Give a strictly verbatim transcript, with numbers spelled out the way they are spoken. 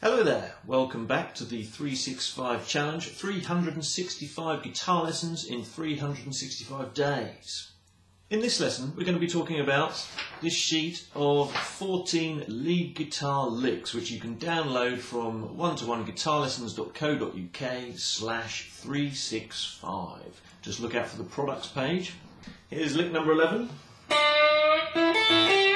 Hello there, welcome back to the three sixty-five challenge, three hundred sixty-five guitar lessons in three hundred sixty-five days. In this lesson we're going to be talking about this sheet of fourteen lead guitar licks which you can download from one to one guitar lessons dot co dot U K slash three sixty-five. Just look out for the products page. Here's lick number eleven.